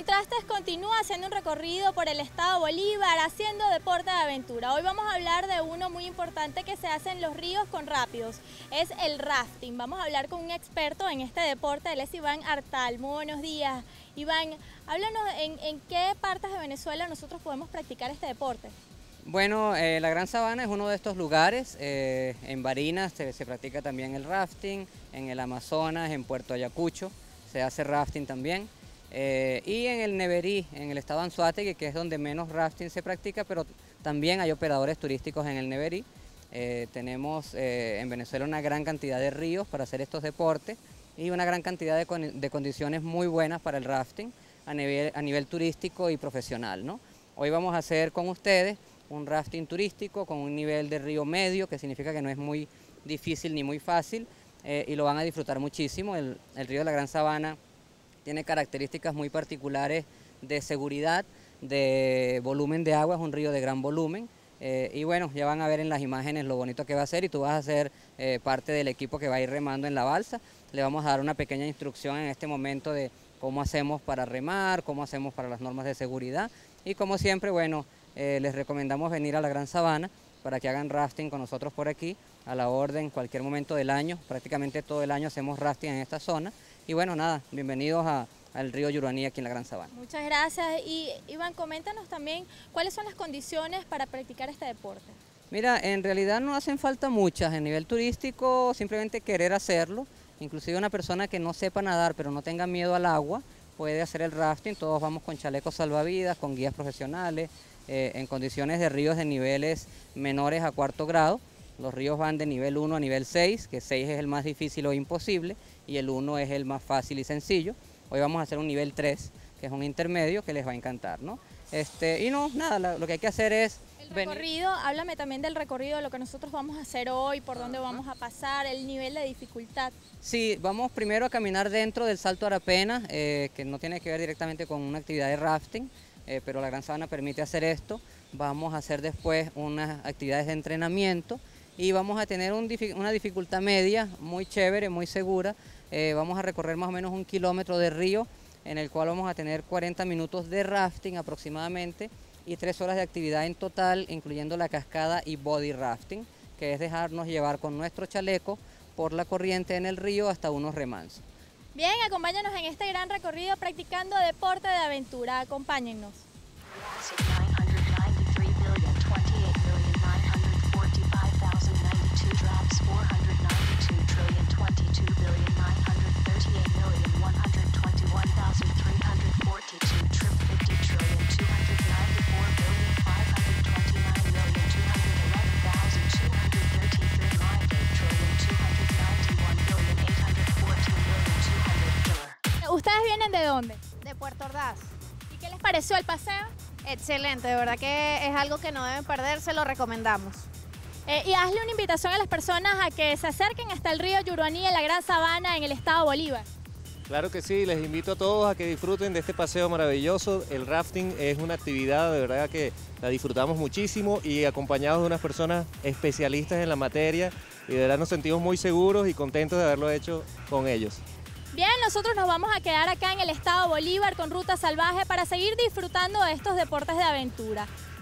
Contrastes continúa haciendo un recorrido por el estado Bolívar haciendo deporte de aventura. Hoy vamos a hablar de uno muy importante que se hace en los ríos con rápidos, es el rafting. Vamos a hablar con un experto en este deporte, él es Iván Artal. Muy buenos días. Iván, háblanos en qué partes de Venezuela nosotros podemos practicar este deporte. Bueno, la Gran Sabana es uno de estos lugares. En Barinas se practica también el rafting, en el Amazonas, en Puerto Ayacucho se hace rafting también. Y en el Neverí, en el estado Anzoátegui, que es donde menos rafting se practica, pero también hay operadores turísticos en el Neverí. Tenemos en Venezuela una gran cantidad de ríos para hacer estos deportes y una gran cantidad de condiciones muy buenas para el rafting a nivel turístico y profesional, ¿no? Hoy vamos a hacer con ustedes un rafting turístico con un nivel de río medio, que significa que no es muy difícil ni muy fácil, y lo van a disfrutar muchísimo. El río de la Gran Sabana tiene características muy particulares de seguridad, de volumen de agua, es un río de gran volumen. Y bueno, ya van a ver en las imágenes lo bonito que va a ser, y tú vas a ser parte del equipo que va a ir remando en la balsa. Le vamos a dar una pequeña instrucción en este momento de cómo hacemos para remar, cómo hacemos para las normas de seguridad, y como siempre, bueno, les recomendamos venir a la Gran Sabana para que hagan rafting con nosotros por aquí, a la orden, cualquier momento del año. Prácticamente todo el año hacemos rafting en esta zona. Y bueno, nada, bienvenidos al río Yuruaní aquí en la Gran Sabana. Muchas gracias. Y Iván, coméntanos también cuáles son las condiciones para practicar este deporte. Mira, en realidad no hacen falta muchas. En nivel turístico, simplemente querer hacerlo. Inclusive una persona que no sepa nadar pero no tenga miedo al agua puede hacer el rafting. Todos vamos con chalecos salvavidas, con guías profesionales, en condiciones de ríos de niveles menores a 4º grado. Los ríos van de nivel 1 a nivel 6, que 6 es el más difícil o imposible, y el 1 es el más fácil y sencillo. Hoy vamos a hacer un nivel 3, que es un intermedio que les va a encantar, ¿no? Y no, nada, lo que hay que hacer es el recorrido, háblame también del recorrido, de lo que nosotros vamos a hacer hoy, por dónde vamos a pasar, el nivel de dificultad. Sí, vamos primero a caminar dentro del Salto Arapena, que no tiene que ver directamente con una actividad de rafting, pero la Gran Sabana permite hacer esto. Vamos a hacer después unas actividades de entrenamiento y vamos a tener una dificultad media, muy chévere, muy segura. Vamos a recorrer más o menos 1 kilómetro de río, en el cual vamos a tener 40 minutos de rafting aproximadamente y 3 horas de actividad en total, incluyendo la cascada y body rafting, que es dejarnos llevar con nuestro chaleco por la corriente en el río hasta unos remansos. Bien, acompáñanos en este gran recorrido practicando deporte de aventura. Acompáñennos. ¿Ustedes vienen de dónde? De Puerto Ordaz. ¿Y qué les pareció el paseo? Excelente, de verdad que es algo que no deben perder, se lo recomendamos. Y hazle una invitación a las personas a que se acerquen hasta el río Yuruaní en la Gran Sabana en el estado Bolívar. Claro que sí, les invito a todos a que disfruten de este paseo maravilloso. El rafting es una actividad de verdad que la disfrutamos muchísimo y acompañados de unas personas especialistas en la materia, y de verdad nos sentimos muy seguros y contentos de haberlo hecho con ellos. Bien, nosotros nos vamos a quedar acá en el estado Bolívar con Ruta Salvaje para seguir disfrutando de estos deportes de aventura.